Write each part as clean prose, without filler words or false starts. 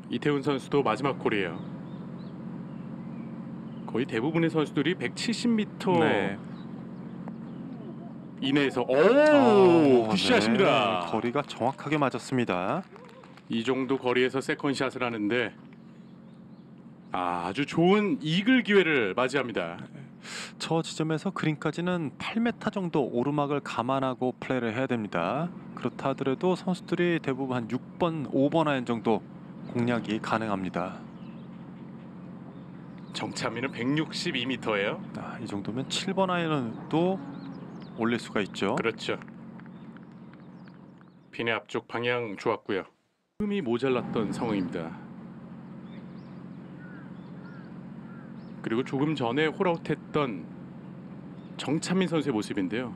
이태훈 선수도 마지막 홀이에요. 거의 대부분의 선수들이 170m 네. 이내에서 오 굿샷입니다. 네. 거리가 정확하게 맞았습니다. 이 정도 거리에서 세컨샷을 하는데 아주 좋은 이글 기회를 맞이합니다. 저 지점에서 그린까지는 8m 정도 오르막을 감안하고 플레이를 해야 됩니다. 그렇다 하더라도 선수들이 대부분 한 6번, 5번 아이언 정도 공략이 가능합니다. 정찬민은 162m예요. 이 정도면 7번 아이언도 올릴 수가 있죠. 그렇죠. 핀의 앞쪽 방향 좋았고요. 흠이 모자랐던 상황입니다. 그리고 조금 전에 홀아웃했던 정찬민 선수의 모습인데요.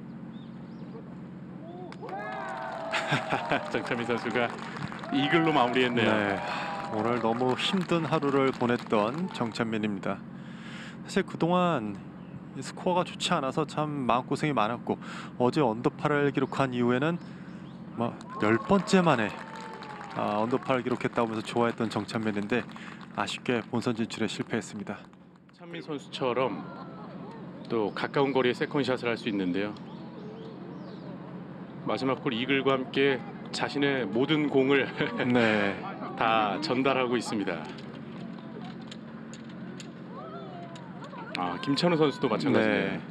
정찬민 선수가 이글로 마무리했네요. 네, 오늘 너무 힘든 하루를 보냈던 정찬민입니다. 사실 그동안 이 스코어가 좋지 않아서 참 마음고생이 많았고 어제 언더파를 기록한 이후에는 뭐 10번째 만에 언더파를 기록했다고 하면서 좋아했던 정찬민인데 아쉽게 본선 진출에 실패했습니다. 찬민 선수처럼 또 가까운 거리에 세컨샷을 할 수 있는데요. 마지막 홀 이글과 함께 자신의 모든 공을 네, 다 전달하고 있습니다. 김찬우 선수도 마찬가지네요. 네.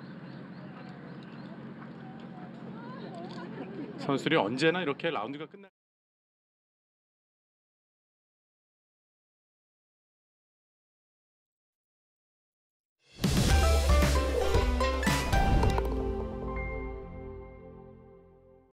선수들이 언제나 이렇게 라운드가 끝날